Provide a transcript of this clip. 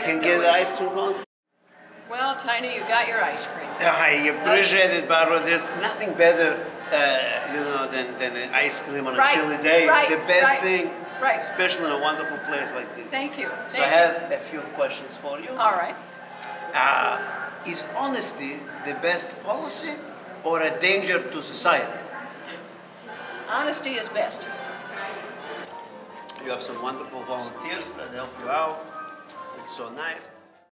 can get the ice cream cone? Well, Tiny, you got your ice cream. I appreciate it, Barbara. There's nothing better, than an ice cream on a chilly day. It's the best thing, especially in a wonderful place like this. Thank you. So I have a few questions for you. All right. Is honesty the best policy or a danger to society? Honesty is best. You have some wonderful volunteers that help you out. It's so nice.